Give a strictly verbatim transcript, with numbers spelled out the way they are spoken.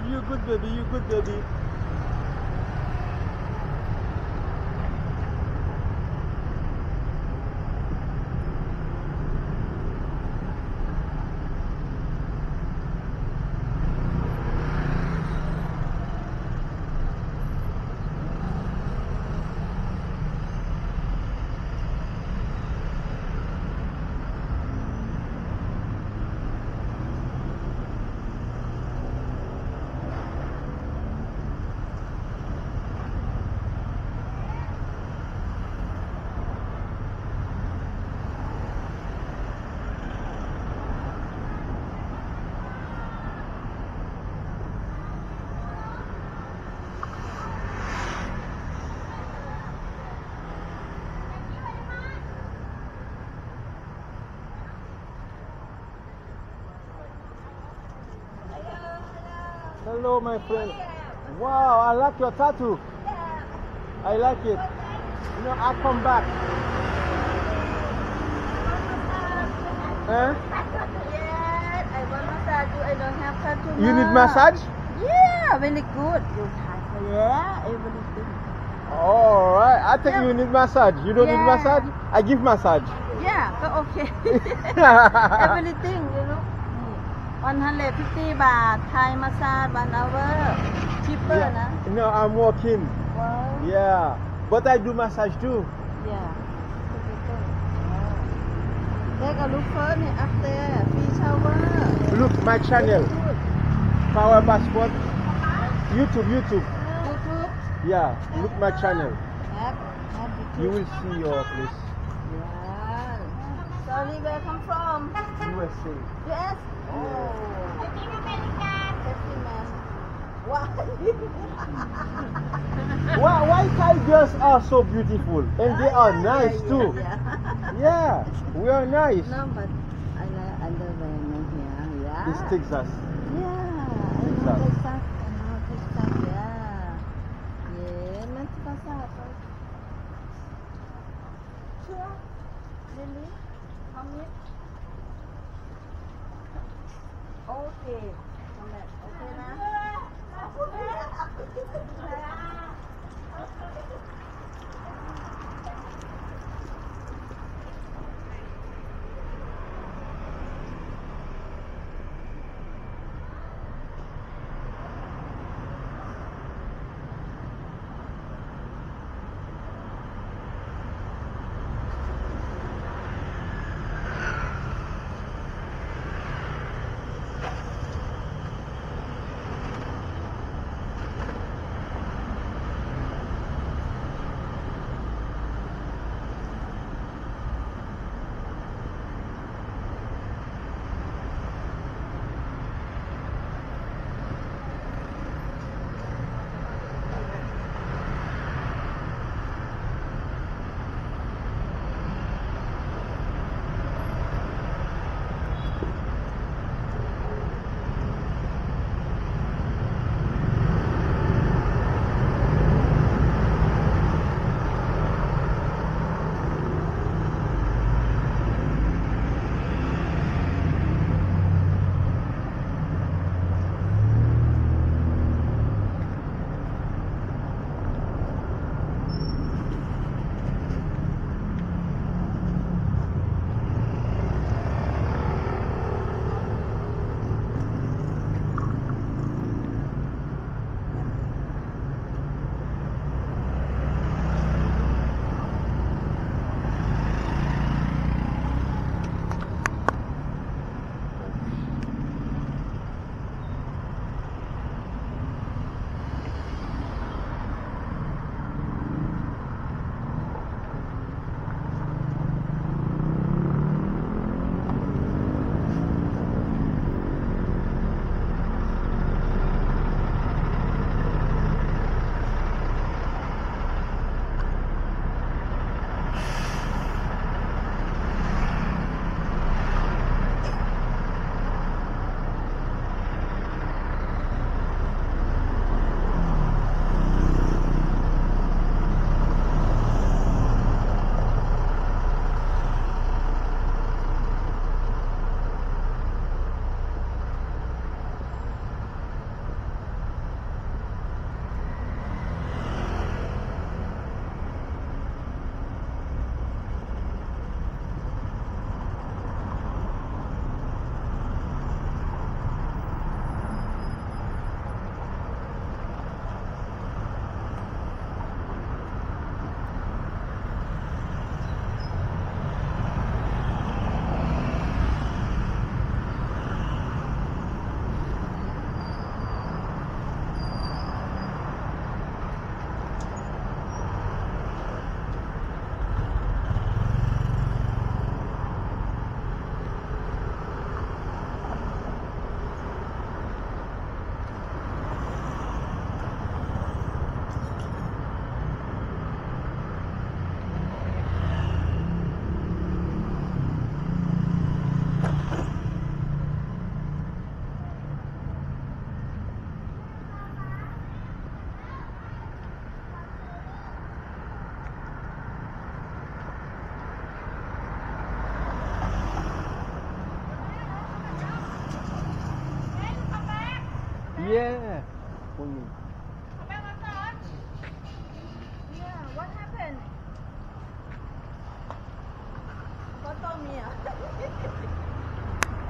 you good baby, you good baby. Hello, my friend. Wow, I like your tattoo. I like it. You know, I'll come back. Huh? Yes, I want massage you. I don't have tattoo. You need massage? Yeah, very good. You have, yeah, everything. Alright, I think Yeah. you need massage. You don't need Yeah. massage? I give massage. Yeah, so okay. Everything, you know. one hundred fifty baht, Thai massage, one hour. Cheaper, Yeah. na? No, I'm working. Wow. Yeah, but I do massage too. Yeah. Take a look first after free shower. Look, my channel, Good. Power Passport, YouTube, YouTube. YouTube. Yeah, look my channel. Have, have You will see your place. Yeah. Sorry, where come from? U S A. Yes. Oh. I think American. Sexy man. Why? Why, why Thai girls are so beautiful and they are nice yeah, too? Yeah. Yeah, we are nice. No, but I like underwear no here. Yeah. It's Texas. Yeah. I Texas. know Texas. I know Texas. Yeah. Yeah. Man, Texas. Sure. Really? How many? Okay. Come back. Okay, Yeah. For me. Yeah, what happened? What told me?